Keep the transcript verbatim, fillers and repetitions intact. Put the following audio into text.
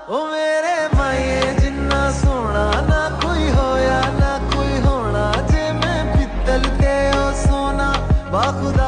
ओ मेरे माए जिन्ना सोना ना कोई होया ना कोई होना, जे मैं पित्तल ते ओ सोना बाखुदा